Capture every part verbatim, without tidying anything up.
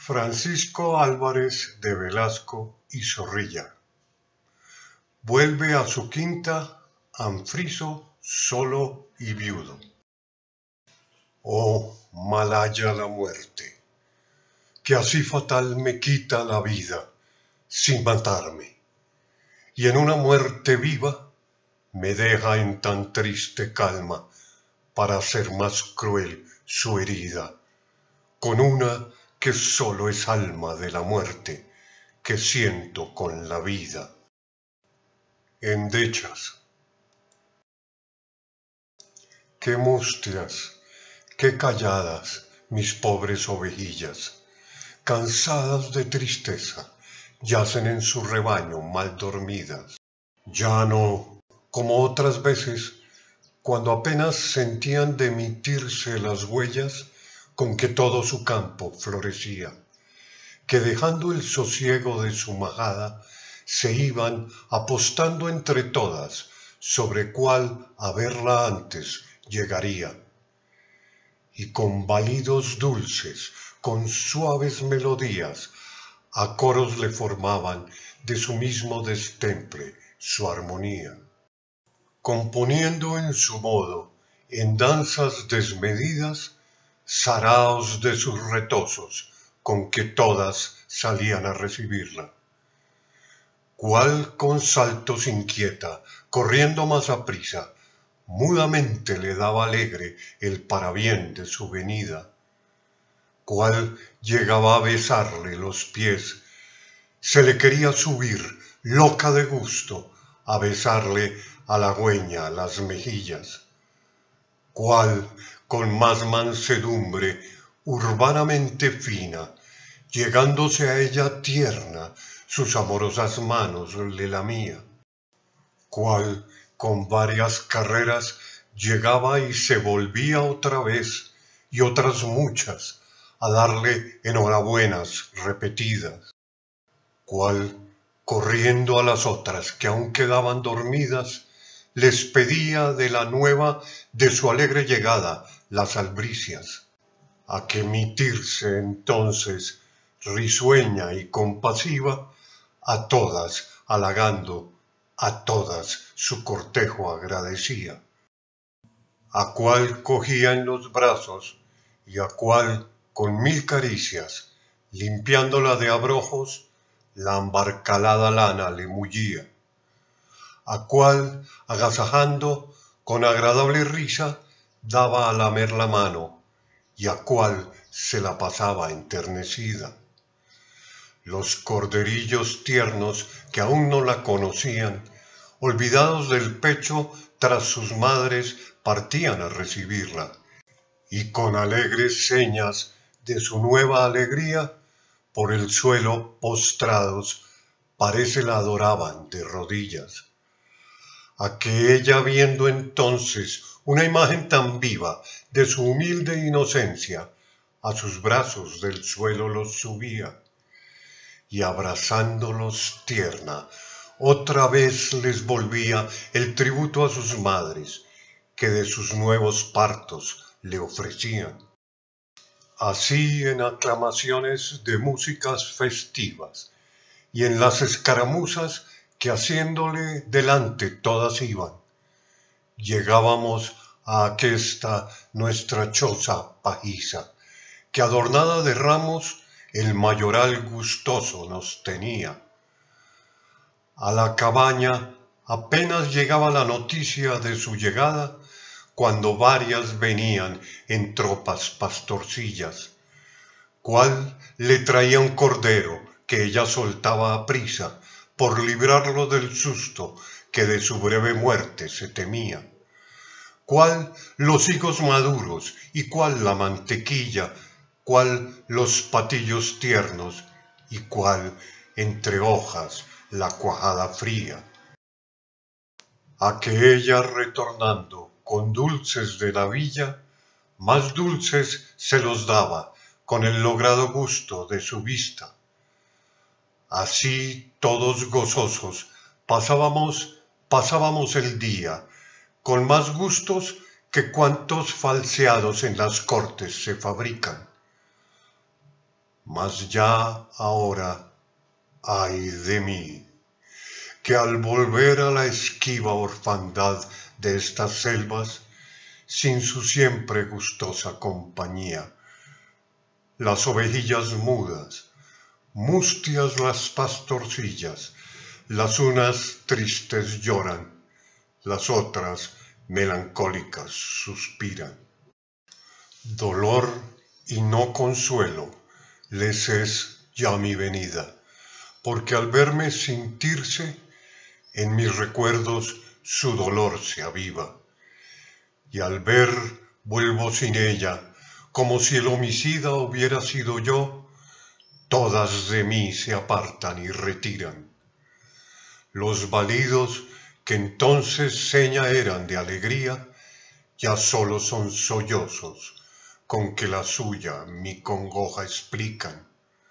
Francisco Álvarez de Velasco y Zorrilla. Vuelve a su quinta Anfriso solo y viudo. Oh, malhaya la muerte, que así fatal me quita la vida sin matarme, y en una muerte viva me deja en tan triste calma para hacer más cruel su herida, con una que sólo es alma de la muerte que siento con la vida. Endechas. Qué mustias, qué calladas mis pobres ovejillas, cansadas de tristeza, yacen en su rebaño mal dormidas. Ya no, como otras veces, cuando apenas sentían de emitirse las huellas con que todo su campo florecía, que dejando el sosiego de su majada, se iban apostando entre todas sobre cuál a verla antes llegaría. Y con balidos dulces, con suaves melodías, a coros le formaban de su mismo destemple su armonía, componiendo en su modo, en danzas desmedidas, saraos de sus retosos, con que todas salían a recibirla. Cuál con saltos inquieta, corriendo más aprisa, mudamente le daba alegre el parabién de su venida. Cuál llegaba a besarle los pies, se le quería subir, loca de gusto, a besarle halagüeña las mejillas. Cuál con más mansedumbre, urbanamente fina, llegándose a ella tierna, sus amorosas manos le lamía. Cuál con varias carreras llegaba y se volvía otra vez, y otras muchas, a darle enhorabuenas repetidas. Cuál, corriendo a las otras que aún quedaban dormidas, les pedía de la nueva de su alegre llegada las albricias, a que mitirse entonces, risueña y compasiva, a todas halagando, a todas su cortejo agradecía. A cuál cogía en los brazos, y a cuál con mil caricias, limpiándola de abrojos, la ambarcalada lana le mullía. A cuál, agasajando, con agradable risa, daba a lamer la mano, y a cuál se la pasaba enternecida. Los corderillos tiernos que aún no la conocían, olvidados del pecho tras sus madres, partían a recibirla, y con alegres señas de su nueva alegría, por el suelo postrados, parece la adoraban de rodillas. A que ella, viendo entonces una imagen tan viva de su humilde inocencia, a sus brazos del suelo los subía, y abrazándolos tierna, otra vez les volvía el tributo a sus madres, que de sus nuevos partos le ofrecían. Así en aclamaciones de músicas festivas, y en las escaramuzas que haciéndole delante todas iban, llegábamos a aquesta nuestra choza pajiza, que adornada de ramos el mayoral gustoso nos tenía. A la cabaña apenas llegaba la noticia de su llegada, cuando varias venían en tropas pastorcillas. Cuál le traía un cordero que ella soltaba a prisa, por librarlo del susto que de su breve muerte se temía. Cuál los higos maduros y cuál la mantequilla, cuál los patillos tiernos y cuál entre hojas la cuajada fría. A que ella retornando con dulces de la villa, más dulces se los daba con el logrado gusto de su vista. Así todos gozosos pasábamos, pasábamos el día, con más gustos que cuantos falseados en las cortes se fabrican. Mas ya ahora, ay de mí, que al volver a la esquiva orfandad de estas selvas, sin su siempre gustosa compañía, las ovejillas mudas, mustias las pastorcillas, las unas tristes lloran, las otras melancólicas suspiran. Dolor y no consuelo les es ya mi venida, porque al verme sentirse, en mis recuerdos su dolor se aviva, y al ver vuelvo sin ella, como si el homicida hubiera sido yo, todas de mí se apartan y retiran. Los balidos que entonces seña eran de alegría, ya sólo son sollozos con que la suya mi congoja explican.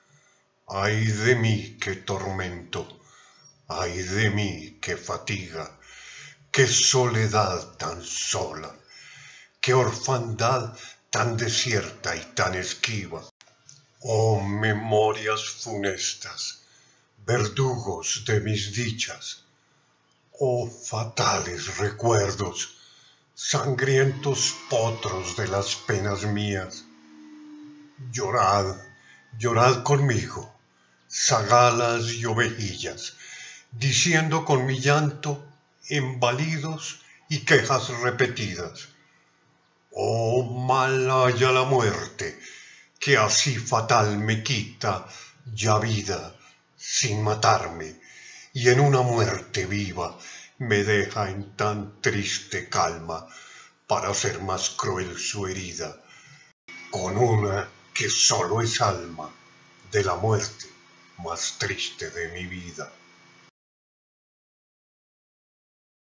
Ay de mí qué tormento, ay de mí qué fatiga, qué soledad tan sola, qué orfandad tan desierta y tan esquiva. Oh memorias funestas, verdugos de mis dichas, oh fatales recuerdos, sangrientos potros de las penas mías. Llorad, llorad conmigo, zagalas y ovejillas, diciendo con mi llanto embalidos y quejas repetidas. Oh, mal haya la muerte, que así fatal me quita ya vida sin matarme, y en una muerte viva me deja en tan triste calma para hacer más cruel su herida, con una que solo es alma de la muerte más triste de mi vida.